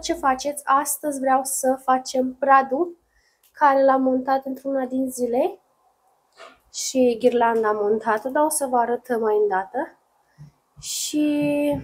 ce faceți? Astăzi vreau să facem bradul care l-am montat într-una din zile și ghirlanda montată, dar o să vă arăt mai îndată. Și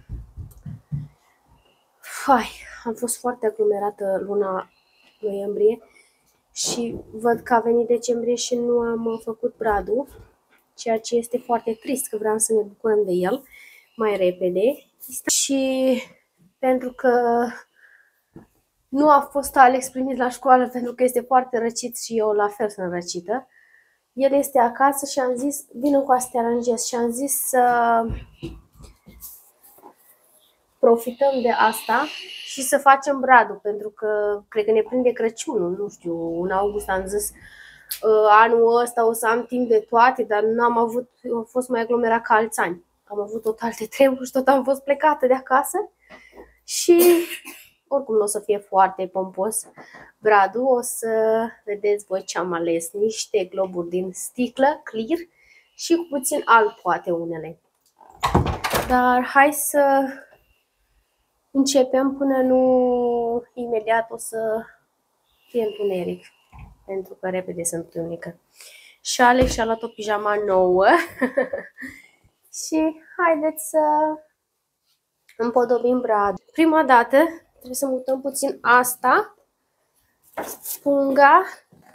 am fost foarte aglomerată luna noiembrie și văd că a venit decembrie și nu am făcut bradul, ceea ce este foarte trist, că vreau să ne bucurăm de el mai repede. Și pentru că nu a fost Alex primit la școală pentru că este foarte răcit și eu la fel sunt răcită, el este acasă și am zis, vină cu asta te aranjez, și am zis să profităm de asta și să facem bradul, pentru că cred că ne prinde Crăciunul, nu știu, în august am zis anul ăsta o să am timp de toate, dar nu am avut, a fost mai aglomerat ca alți ani. Am avut tot alte treburi și tot am fost plecată de acasă și oricum nu o să fie foarte pompos bradul, o să vedeți voi ce am ales, niște globuri din sticlă, clear și cu puțin alb poate unele. Dar hai să începem până nu imediat o să fie întuneric, pentru că repede se întunecă. Și Alex și-a luat o pijama nouă și haideți să împodobim bradul. Prima dată trebuie să mutăm puțin asta, punga,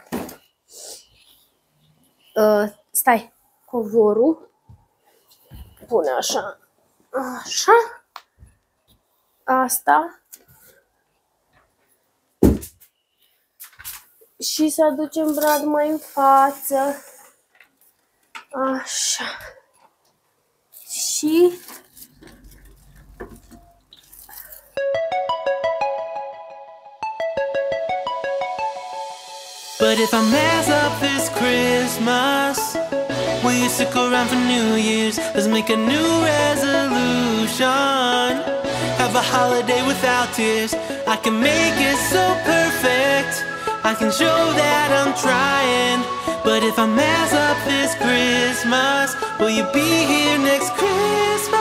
covorul, pune așa, asta și să aducem bradul mai în față, așa, și But if I mess up this Christmas, will you stick around for New Year's? Let's make a new resolution. Have a holiday without tears. I can make it so perfect. I can show that I'm trying. But if I mess up this Christmas, will you be here next Christmas?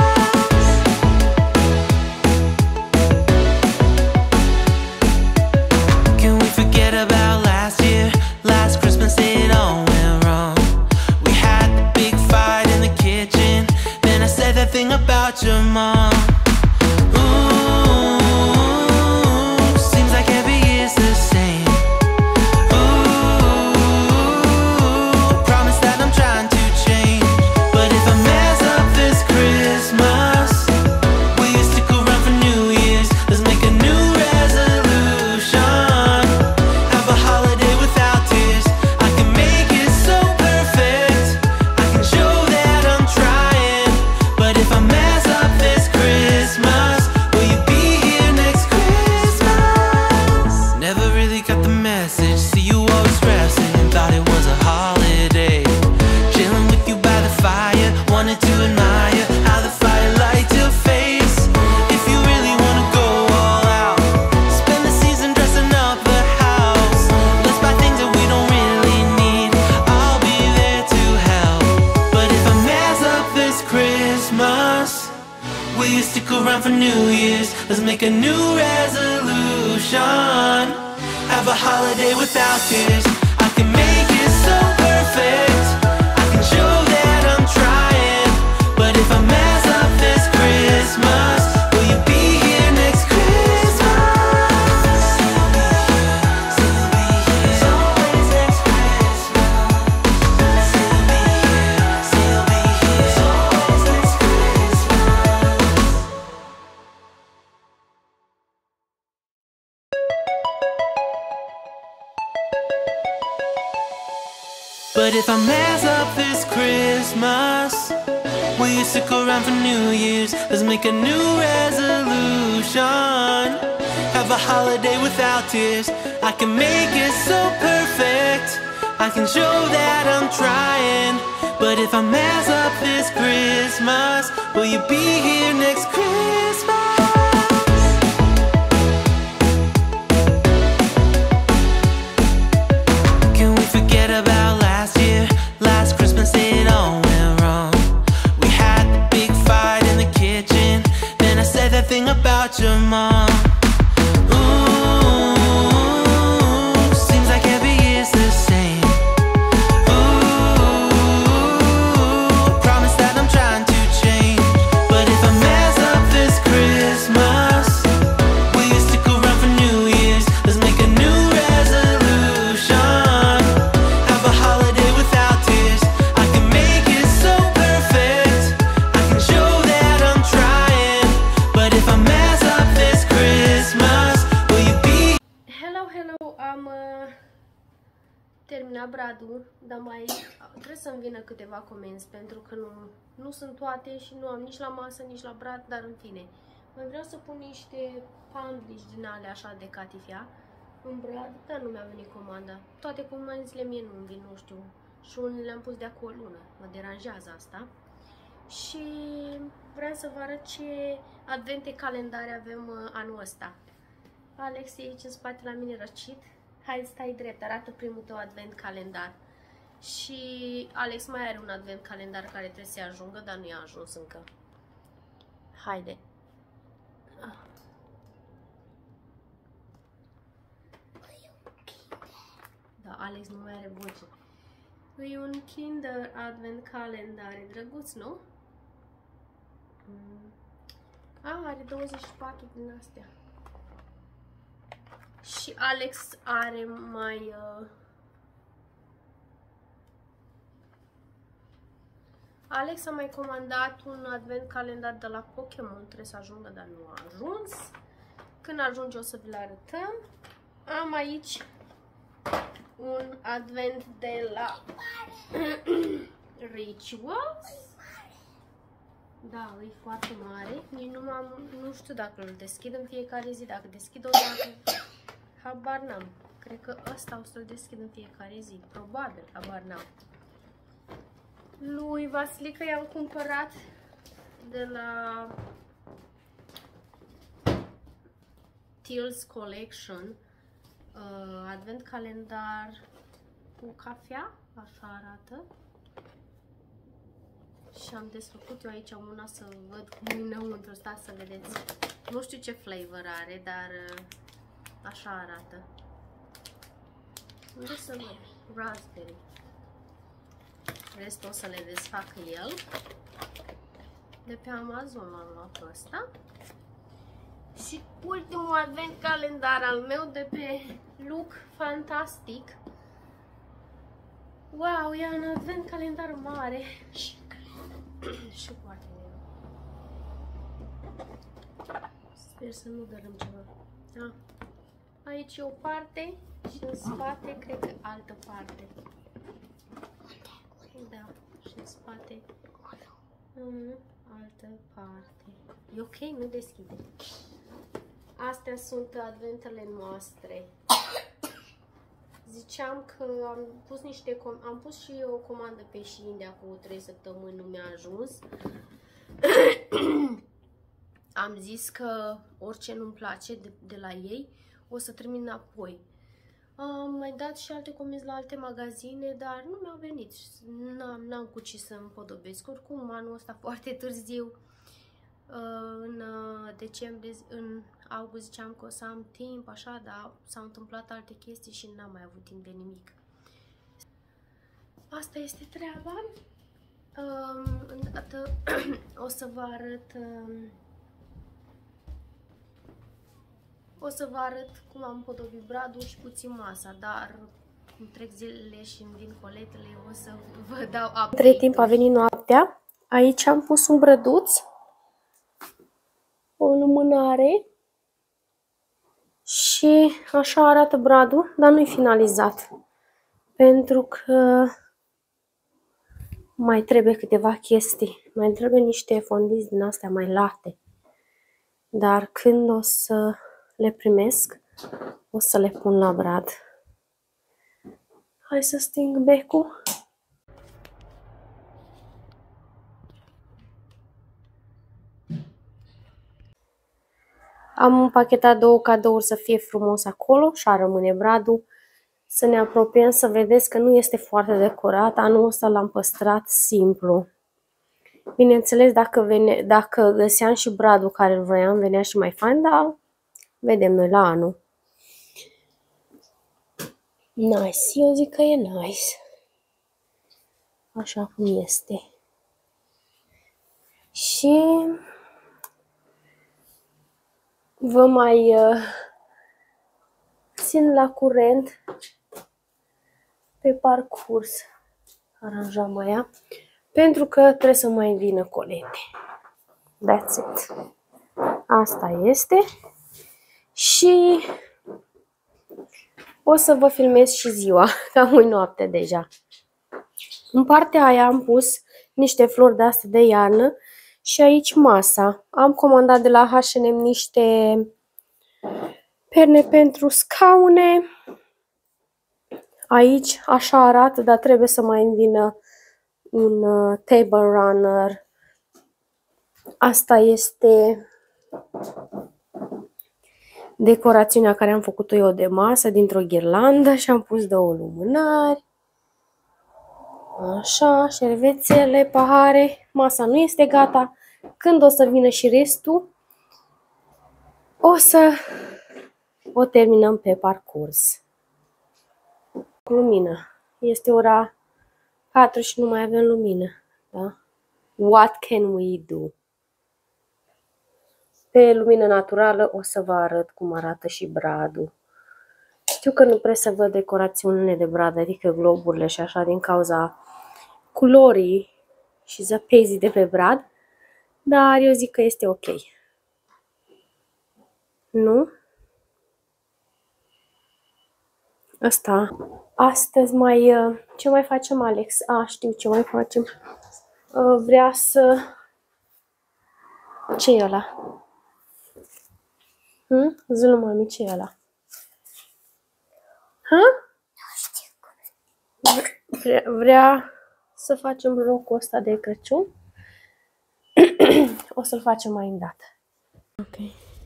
Can we forget about last year? Last Christmas it all went wrong. We had the big fight in the kitchen. Then I said that thing about your mom. Ooh, seems like every year's the same. Ooh, promise that I'm trying to change. But if I mess up this Christmas, will you stick around for New Year's? Let's make a new resolution. Have a holiday without tears. I can make it so perfect. I can show that I'm trying. But if I mess up this Christmas, will you be here next Christmas? Never really got the message. See you always stressing. Thought it was a holiday. Chilling with you by the fire. Wanted to admire how the fire lights your face. If you really wanna go all out, spend the season dressing up the house. Let's buy things that we don't really need. I'll be there to help. But if I mess up this Christmas, will you stick around for New Year's? Let's make a new resolution. Have a holiday without tears. I can make it so perfect. I can show that I'm trying. But if I mess up this Christmas, will you be here next Christmas? Still be here. It's always next Christmas. Still be here. Still be here. It's always next Christmas. But if I mess up this Christmas, will you stick around for New Year's? Let's make a new resolution. Have a holiday without tears. I can make it so perfect. I can show that I'm trying. But if I mess up this Christmas, will you be here next Christmas? Can we forget about last year? Last Christmas it all went wrong. We had the big fight in the kitchen. Then I said that thing about your mom. terminat bradul, dar mai trebuie să-mi vină câteva comenzi pentru că nu sunt toate și nu am nici la masă, nici la brad, dar în fine. Mai vreau să pun niște pandlici din alea așa de catifea în brad, dar nu mi-a venit comanda. Toate comenzile mie nu-mi vin, nu știu. Și unele le-am pus de acolo o lună. Mă deranjează asta. Și vreau să vă arăt ce advente calendare avem anul ăsta. Alex e aici în spate la mine răcit. Hai, stai drept, arată primul tău advent calendar. Și Alex mai are un advent calendar care trebuie să ajungă, dar nu i-a ajuns încă. Haide. Da, Alex nu mai are voce. E un Kinder Advent calendar, e drăguț, nu? Are 24 din astea. Și Alex are mai... Alex a mai comandat un advent calendar de la Pokémon, trebuie să ajungă, dar nu a ajuns. Când ajunge o să vi-l arătăm. Am aici un advent de la Rituals. Da, e foarte mare. Nici nu știu dacă îl deschid în fiecare zi. Dacă deschid o dată, habar n-am. Cred că ăsta o să-l deschid în fiecare zi. Probabil, habar n-am. Lui Vasilica i-am cumpărat de la Teals Collection advent calendar cu cafea, așa arată. Și am desfăcut eu aici una să văd cum e înăuntru, stați să vedeți. Nu știu ce flavor are, dar așa arată. Unde să văd? Raspberry. Restul o să le desfacă el. De pe Amazon l-am luat ăsta. Și ultimul advent calendar al meu de pe Look Fantastic. Wow, e un advent calendar mare. Și foarte greu. Sper să nu dărâm ceva. Da. Aici e o parte și în spate cred că altă parte. Da, și în spate altă parte. E ok, nu deschide. Astea sunt adventele noastre. Ziceam că am pus și o comandă pe Shein de acum 3 săptămâni, nu mi-a ajuns. Am zis că orice nu-mi place de la ei, o să trimit înapoi. Am mai dat și alte comenzi la alte magazine, dar nu mi-au venit. N-am cu ce să împodobesc. Oricum, anul ăsta foarte târziu. În decembrie, în august ziceam că o să am timp, așa, dar s-au întâmplat alte chestii și n-am mai avut timp de nimic. Asta este treaba. Îndată o să vă arăt cum am podobit bradul și puțin masa, dar cum trec zilele și îmi vin coletele, o să vă dau update. Între timp a venit noaptea. Aici am pus un brăduț, o lumânare și așa arată bradul, dar nu-i finalizat. Pentru că mai trebuie câteva chestii. Mai trebuie niște fondiți din astea mai late. Dar când o să le primesc, o să le pun la brad. Hai să sting becul. Am împachetat 2 cadouri să fie frumos acolo și a rămâne bradul. Să ne apropiem să vedeți că nu este foarte decorat. Anul ăsta l-am păstrat simplu. Bineînțeles, dacă găseam și bradul care îl vroiam, venea și mai fain, dar vedem noi la anul. Nice, eu zic că e nice. Așa cum este. Și vă mai țin la curent pe parcurs aranjam aia, pentru că trebuie să mai vină colete. That's it. Asta este. Și O să vă filmez și ziua, că am noapte deja. În partea aia am pus niște flori de-astea de iarnă și aici masa. Am comandat de la H&M niște perne pentru scaune. Aici așa arată, dar trebuie să mai îmi vină un table runner. Asta este decorațiunea care am făcut-o eu de masă dintr-o ghirlandă și am pus 2 lumânări. Așa, șervețele, pahare. Masa nu este gata. Când o să vină și restul, o să o terminăm pe parcurs. Lumină. Este ora 4 și nu mai avem lumină. Da? What can we do? Pe lumină naturală o să vă arăt cum arată și bradul. Știu că nu prea să văd decorațiunile de brad, adică globurile și așa, din cauza culorii și zăpezii de pe brad, dar eu zic că este ok. Nu? Asta. Astăzi ce mai facem, Alex? Știu ce mai facem. Vrea să... Ce e ăla? Zâlu, mami, ce e ăla? Vrea să facem rocul ăsta de Crăciun. O să-l facem mai îndată. Ok.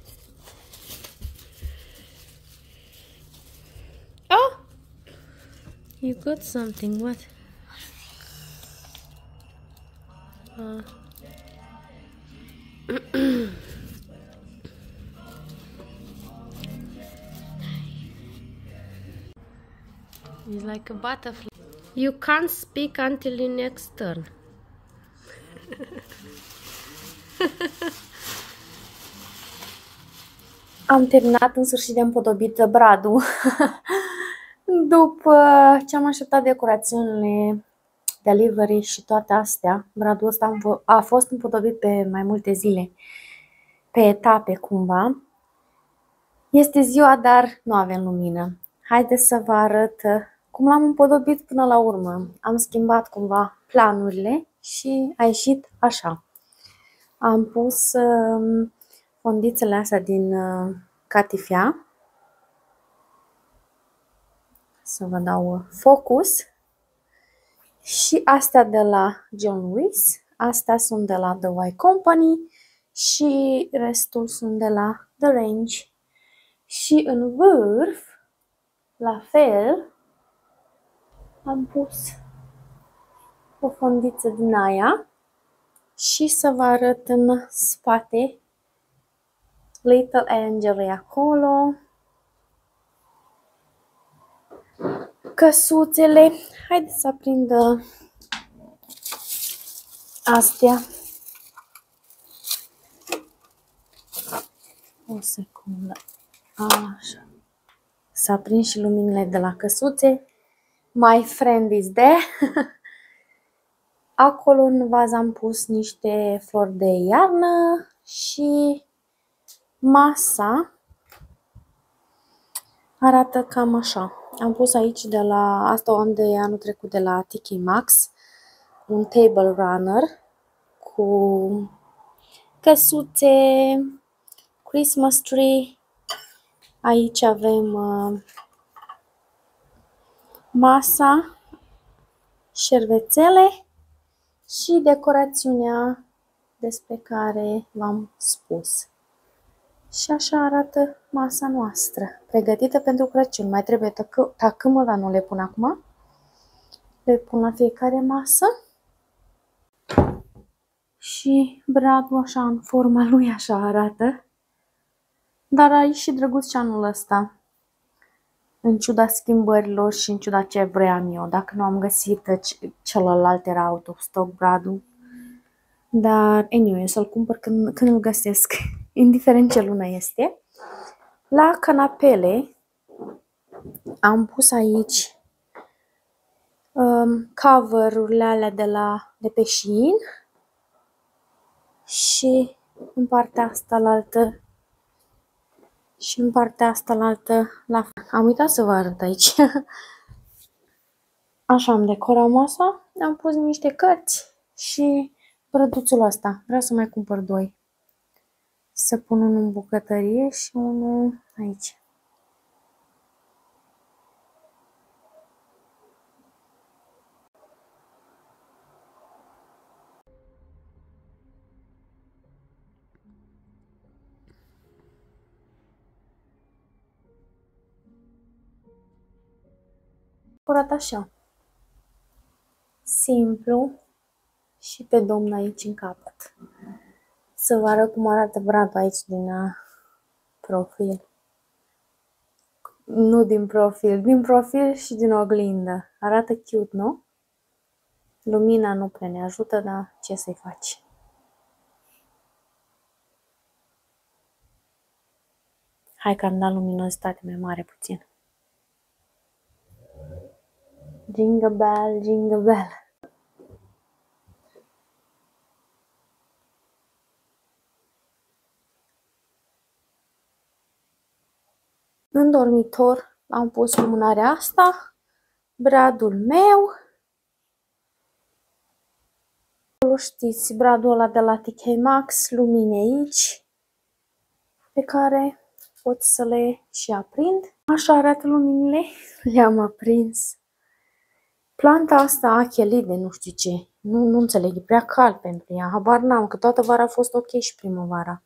Oh! You got something, what? It's like a butterfly. You can't speak until your next turn. Am terminat în sfârșit de împodobit bradul. După ce am așteptat decorațiunile, delivery și toate astea, bradul ăsta a fost împodobit pe mai multe zile, pe etape cumva. Este ziua, dar nu avem lumină. Haideți să vă arăt cum l-am împodobit până la urmă. Am schimbat cumva planurile și a ieșit așa. Am pus fondițele astea din catifea. Să vă dau focus. Și astea de la John Lewis. Astea sunt de la The Y Company. Și restul sunt de la The Range. Și în vârf, la fel, am pus o fondiță din aia. Și să vă arăt în spate. Little Angel e acolo. Căsuțele. Haideți să aprind astea. O secundă. Așa. Să aprind și luminile de la căsuțe. My friend is there. Acolo în vază am pus niște flori de iarnă și masa arată cam așa. Am pus aici de la, asta o am de anul trecut de la TK Maxx, un table runner cu căsuțe, Christmas tree. Aici avem masa, șervețele și decorațiunea despre care v-am spus. Și așa arată masa noastră, pregătită pentru Crăciun. Mai trebuie tacâmul, dar nu le pun acum. Le pun la fiecare masă. Și bradul așa în forma lui așa arată. Dar a ieșit drăguț și anul ăsta. În ciuda schimbărilor și în ciuda ce vreau eu. Dacă nu am găsit celălalt era out of stock bradul. Dar, anyway, să-l cumpăr când îl găsesc, indiferent ce lună este. La canapele am pus aici cover-urile alea de pe Shein și în partea asta la altă Și în partea asta la altă, la fel. Am uitat să vă arăt aici. Așa am decorat masa, am pus niște cărți și brăduțul ăsta. Vreau să mai cumpăr 2. Să pun unul în bucătărie și unul aici. Curat așa. Simplu și pe domn aici în capăt. Să vă arăt cum arată bradul aici din profil. Nu din profil, din profil și din oglindă. Arată cute, nu? Lumina nu prea ne ajută, dar ce să-i faci? Hai că am dat luminositate mai mare puțin. Jingle bell, jingle bell. În dormitor am pus lumânarea asta, bradul meu. Știți, bradul ăla de la TK Maxx, lumini aici, pe care pot să le și aprind. Așa arată luminile, le-am aprins. Planta asta achelide, nu știu ce, nu înțeleg, e prea cald pentru ea, habar n-am, că toată vara a fost ok și primăvara.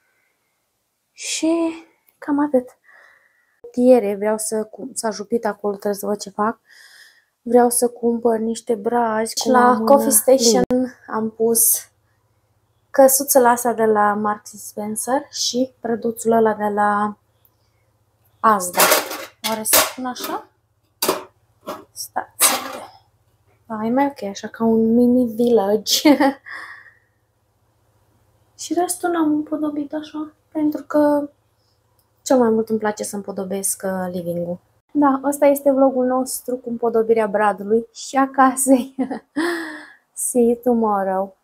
Și cam atât. Ieri vreau să s-a jupit acolo, trebuie să văd ce fac. Vreau să cumpăr niște brazi. La Coffee Station am pus căsuțele astea de la Marks & Spencer și brăduțul ăla de la Asda. Oare să pun așa? Stați. Da, e mai ok, așa ca un mini village. Și restul n-am împodobit așa, pentru că cel mai mult îmi place să împodobesc living-ul. Da, ăsta este vlogul nostru cu împodobirea bradului și a casei. See you tomorrow.